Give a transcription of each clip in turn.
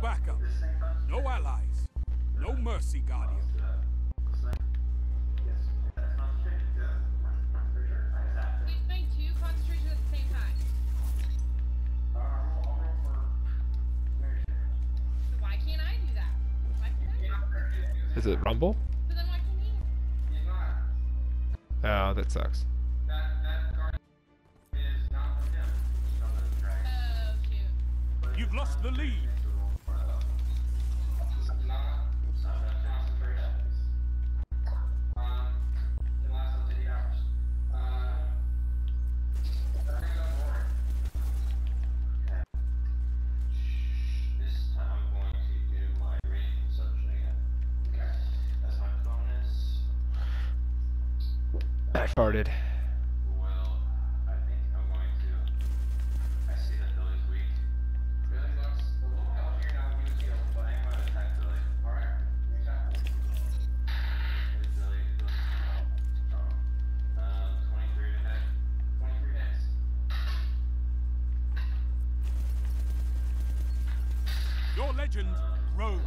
backup. No allies. No mercy, Guardian. Please make 2 concentrations at the same time. So why can't I do that? Why can't I? Is it Rumble? So then why can't he? Oh, that sucks. Oh shoot. You've lost the lead. I farted. Well, I think I'm going to. I see that Billy's weak. Billy looks a little healthier now than he was healed, but I'm going to attack Billy. Alright? Billy feels strong. 23 to hit. 23 hits. Your legend grows.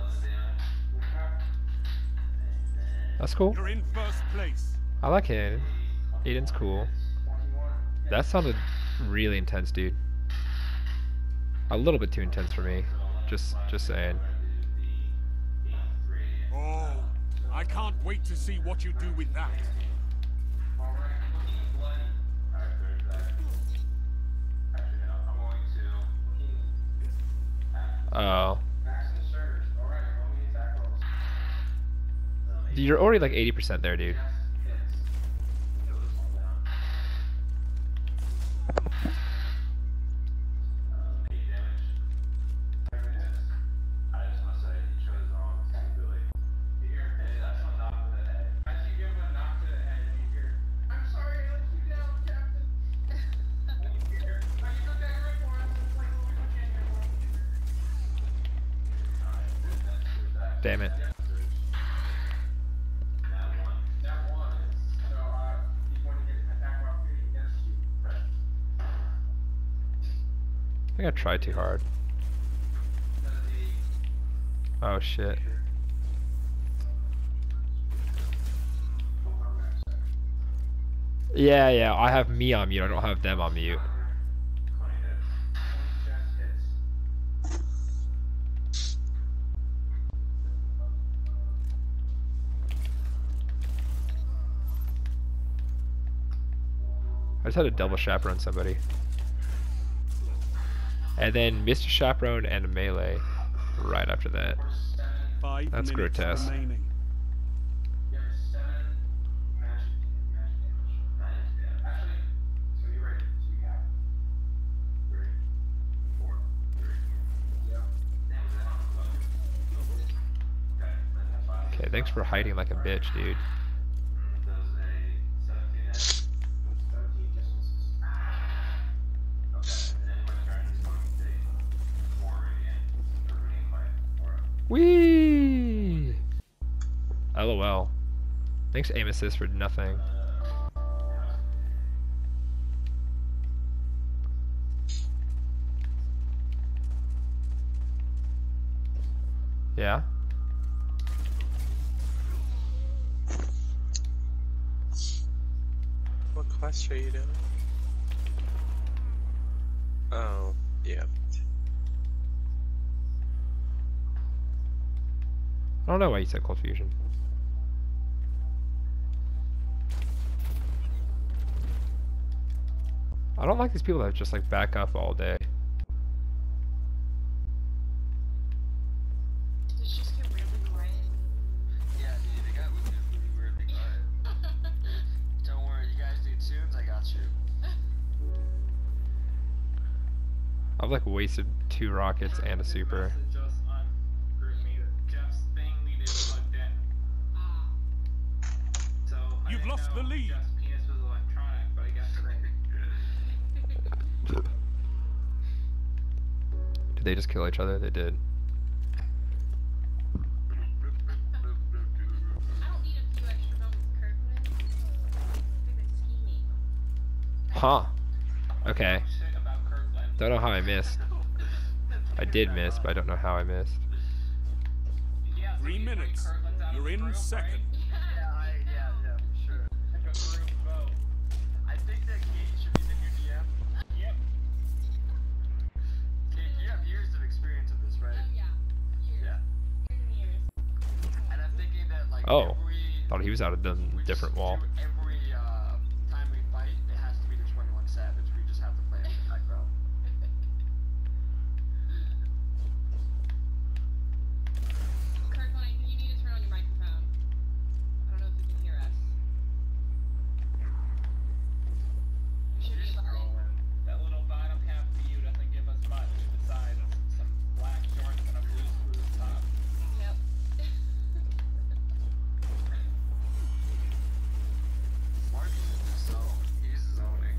That's cool. You're in first place. I like Hayden. Aiden's cool. That sounded really intense, dude. A little bit too intense for me. Just saying. Oh, I can't wait to see what you do with that. Oh. You're already like 80% there, dude. Damn it. I think I tried too hard. Oh shit. Yeah, I have me on mute, I don't have them on mute. I just had to double chaperone somebody. And then Mr. Chaperone and a melee right after that. 5 That's minutes grotesque. remaining. Okay, thanks for hiding like a bitch, dude. Whee! LOL. Thanks aim assist for nothing. Yeah? What quest are you doing? Oh, yeah. I don't know why you said Cold Fusion. I don't like these people that just like back up all day. Did it just get really quiet? Yeah, dude, it got weirdly quiet. Don't worry, you guys need tunes, I got you. I've like wasted 2 rockets and a super. You've lost the lead. Did they just kill each other? They did. I don't need a few extra bells with Kirkman. I think that's scheming. Huh. Okay. Don't know how I missed. I did miss, but I don't know how I missed. 3 minutes. You're in second. Yeah, for sure. Like a group vote. I think that Katie should be the new DM. Yep. Kate, you have years of experience with this, right? Oh yeah. Years. Yeah. Years and years. And I'm thinking that like Oh, every thought he was out of the we just different wall. do every time we fight, it has to be the 21 Savage. We just have to play it in the background. Kirkland, I think you need to turn on your microphone. I don't know if you can hear us. You should be able to. That little bottom half view doesn't give us much besides some black shorts and a blue smooth top. Yep. Mark is so he's zoning.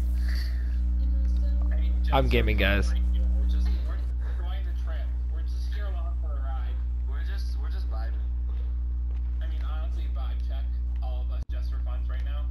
I'm gaming, guys. We're enjoying the trip. We're just here along for a ride. We're just vibing. I mean, honestly, vibe check all of us just for fun right now.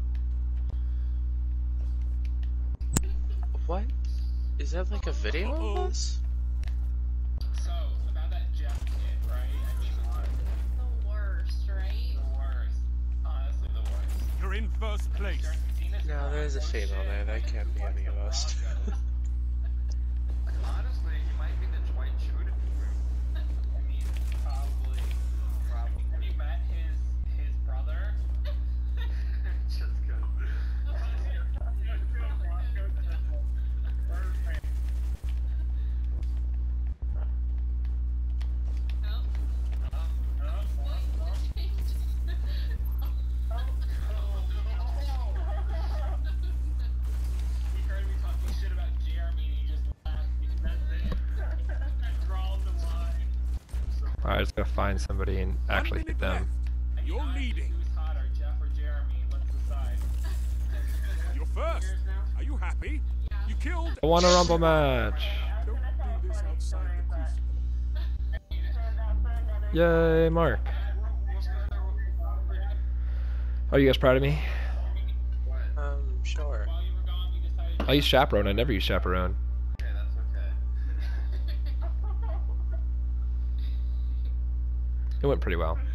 What? Is that like a video of us? So about that Jeff kid, right? I mean, The worst, right? the worst. Honestly, the worst. You're in first place. No, there's a female there. That can't be any of us. Honestly, he might be the Dwight Schrute of the group. I mean, probably. Have you met his brother? Just good. He heard me talking shit about Jeremy and he just laughed because that's it. Draw the line. Alright, I just gotta find somebody and actually hit them. You're leading. Who's hotter, Jeff or Jeremy? Let's decide. You're first. Are you happy? You killed. I want a rumble match. Don't do this outside the crucible. Yay, Mark. Are you guys proud of me? Sure. While you were gone, we decided I use chaperone. I never use chaperone. okay, that's okay. It went pretty well.